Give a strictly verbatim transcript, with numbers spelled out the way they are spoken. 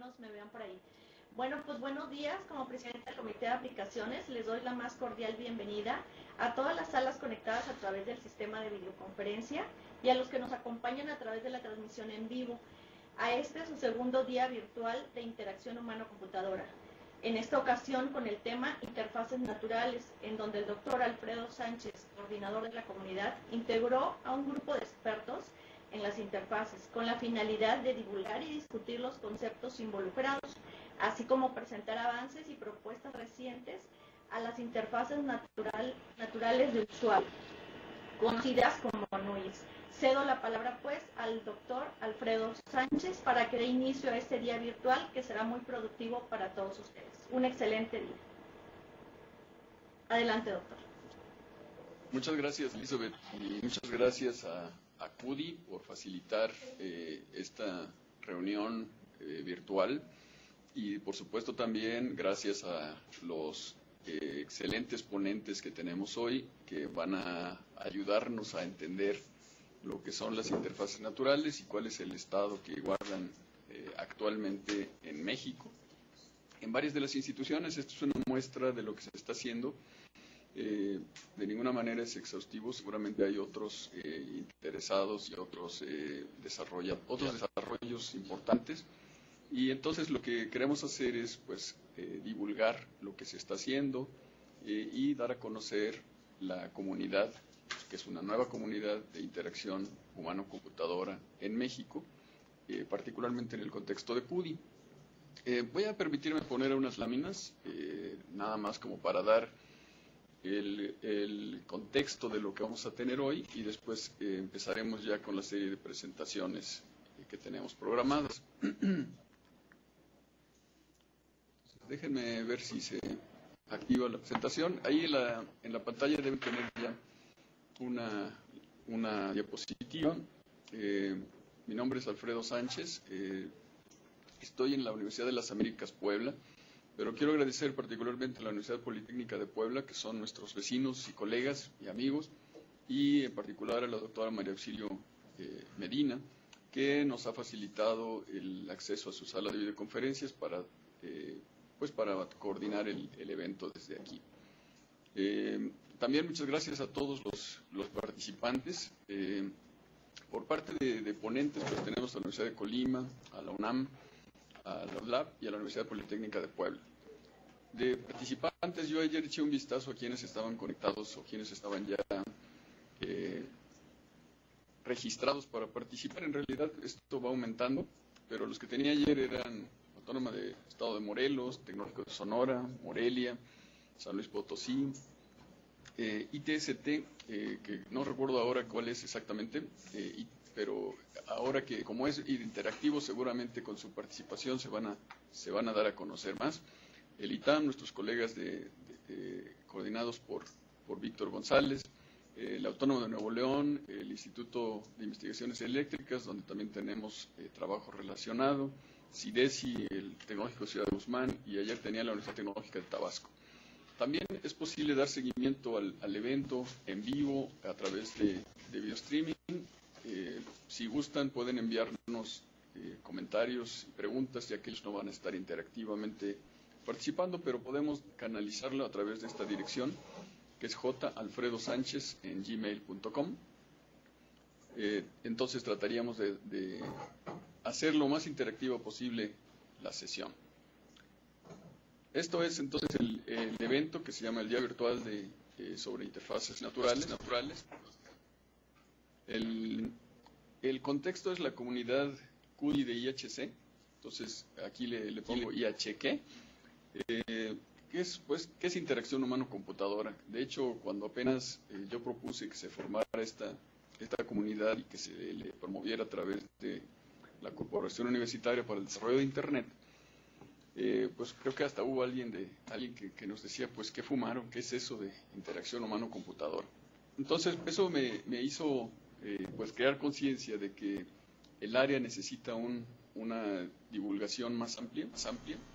menos me vean por ahí. Bueno, pues buenos días. Como presidenta del Comité de Aplicaciones, les doy la más cordial bienvenida a todas las salas conectadas a través del sistema de videoconferencia y a los que nos acompañan a través de la transmisión en vivo a este su segundo día virtual de interacción humano-computadora. En esta ocasión con el tema Interfaces Naturales, en donde el doctor Alfredo Sánchez, coordinador de la comunidad, integró a un grupo de expertos en las interfaces con la finalidad de divulgar y discutir los conceptos involucrados, así como presentar avances y propuestas recientes a las interfaces natural, naturales de usuario, conocidas como N U Is. Cedo la palabra pues al doctor Alfredo Sánchez para que dé inicio a este día virtual que será muy productivo para todos ustedes. Un excelente día. Adelante, doctor. Muchas gracias, Elizabeth, y muchas gracias a, a C U D I por facilitar eh, esta reunión eh, virtual. Y por supuesto también gracias a los eh, excelentes ponentes que tenemos hoy que van a ayudarnos a entender lo que son las interfaces naturales y cuál es el estado que guardan eh, actualmente en México. En varias de las instituciones esto es una muestra de lo que se está haciendo. Eh, de ninguna manera es exhaustivo, seguramente hay otros eh, interesados y otros, eh, desarrolla, otros desarrollos importantes. Y entonces lo que queremos hacer es pues eh, divulgar lo que se está haciendo eh, y dar a conocer la comunidad, que es una nueva comunidad de interacción humano-computadora en México, eh, particularmente en el contexto de C U D I. Eh, voy a permitirme poner unas láminas, eh, nada más como para dar el, el contexto de lo que vamos a tener hoy y después eh, empezaremos ya con la serie de presentaciones eh, que tenemos programadas. Déjenme ver si se activa la presentación. Ahí en la, en la pantalla deben tener ya una, una diapositiva. Eh, mi nombre es Alfredo Sánchez. Eh, estoy en la Universidad de las Américas, Puebla, pero quiero agradecer particularmente a la Universidad Politécnica de Puebla, que son nuestros vecinos y colegas y amigos, y en particular a la doctora María Auxilio eh, Medina, que nos ha facilitado el acceso a su sala de videoconferencias para eh, pues para coordinar el, el evento desde aquí. Eh, también muchas gracias a todos los, los participantes. Eh, por parte de, de ponentes, pues tenemos a la Universidad de Colima, a la UNAM, a la ULAP y a la Universidad Politécnica de Puebla. De participantes, yo ayer eché un vistazo a quienes estaban conectados o quienes estaban ya eh, registrados para participar. En realidad esto va aumentando, pero los que tenía ayer eran Autónoma de Estado de Morelos, Tecnológico de Sonora, Morelia, San Luis Potosí, eh, I T S T, eh, que no recuerdo ahora cuál es exactamente, eh, y, pero ahora que como es interactivo seguramente con su participación se van a, se van a dar a conocer más. El I T A M, nuestros colegas de, de, de, coordinados por, por Víctor González, eh, el Autónomo de Nuevo León, el Instituto de Investigaciones Eléctricas, donde también tenemos eh, trabajo relacionado, CIDESI, el Tecnológico de Ciudad de Guzmán, y ayer tenía la Universidad Tecnológica de Tabasco. También es posible dar seguimiento al, al evento en vivo a través de, de video streaming. Eh, si gustan pueden enviarnos eh, comentarios y preguntas, ya que ellos no van a estar interactivamente participando, pero podemos canalizarlo a través de esta dirección, que es j alfredo sánchez en gmail punto com. Eh, entonces trataríamos de, de hacer lo más interactiva posible la sesión. Esto es entonces el, el evento que se llama el Día Virtual de, eh, sobre Interfaces Naturales. naturales. El, el contexto es la comunidad C U D I de I H C, entonces aquí le, le pongo I H C, eh, que es, pues, ¿qué es interacción humano-computadora? De hecho, cuando apenas eh, yo propuse que se formara esta, esta comunidad y que se le promoviera a través de la Corporación Universitaria para el Desarrollo de Internet, eh, pues creo que hasta hubo alguien, de, alguien que, que nos decía, pues, ¿qué fumaron? ¿Qué es eso de interacción humano-computadora? Entonces, eso me, me hizo eh, pues, crear conciencia de que el área necesita un, una divulgación más amplia, más amplia